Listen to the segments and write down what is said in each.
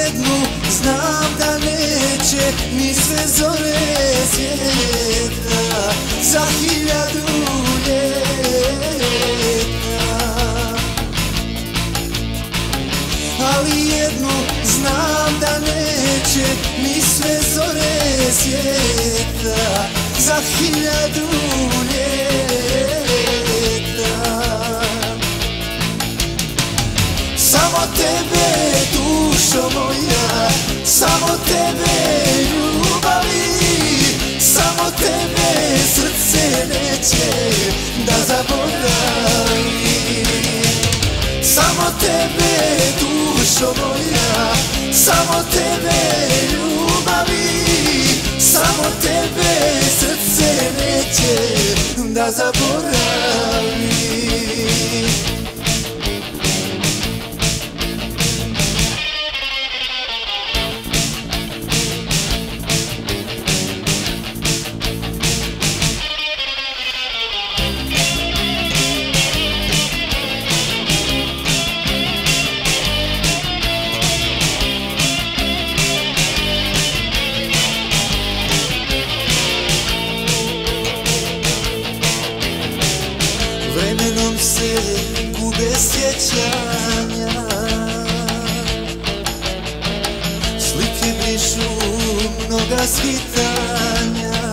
jednu znam da neće ni sve zore svijeta za 1000 ljeta. Ali jednu znam da neće ni sve zore svijeta za 1000 ljeta. Samo tebe, dušo moja, samo tebe ljubavi, samo tebe srce neće da zaboravi. Samo tebe, dušo moja, samo tebe ljubavi, samo tebe srce neće da zaboravi. Vremenom se gube sjećanja, slike brišu mnoga svitanja.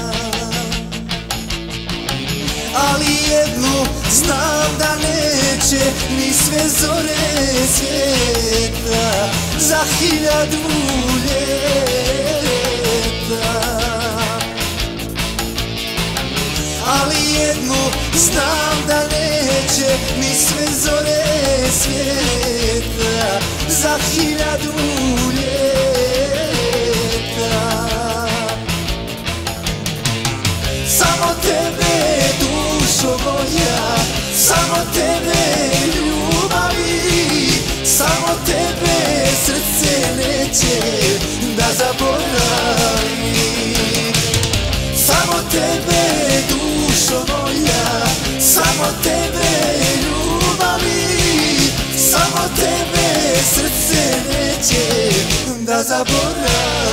Ali jednu znam da neće ni sve zore svijeta za 1000 ljeta. Ali jednu znam da neće ni sve zore svijeta za 1000 ljeta. Samo tebe, dušo moja, samo tebe ljubavi, samo tebe srce neće da zaboravi. Samo tebe, dušo moja, samo tebe ljubavi, samo tebe srce neće da zaboravi.